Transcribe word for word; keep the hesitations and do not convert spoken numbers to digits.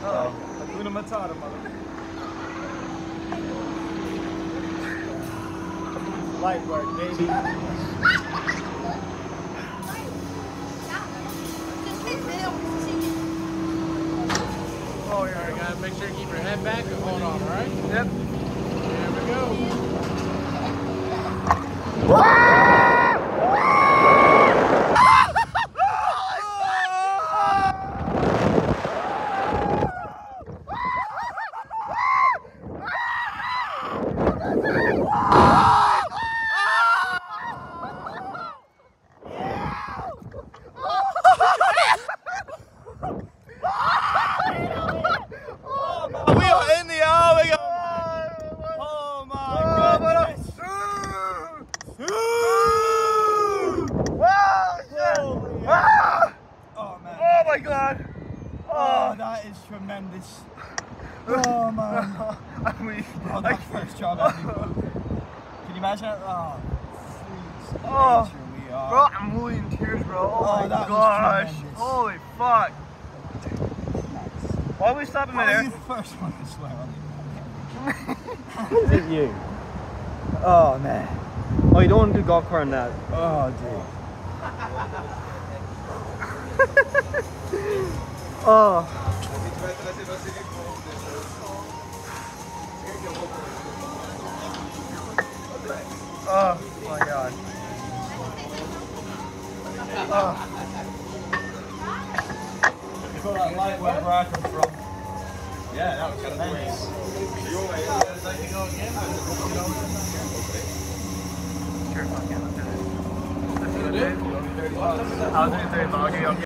So, Hakuna Matata, mother. Light work, baby. Oh, yeah, you gotta make sure you keep your head back and hold on, alright? Yep. Here we go. We are in the oh, we go. Oh my goodness. Oh man. Oh my god. Oh, that is tremendous. Oh man. I mean, Oh, that first job ever. Can you imagine it? Oh, please. Oh. We are. Bro, I'm really in tears, bro. Oh, Oh, my that was gosh. tremendous. Holy fuck. Why are we stopping Why there? are you the first one to swear on the Is it you? Oh man. Oh, you don't want to do golf cart on that. Oh dude. Oh. Oh my god. Oh. You got that light where I come from. Yeah, that was tremendous. Sure, fuck yeah, let's do this. I was doing thirty, but I'll give you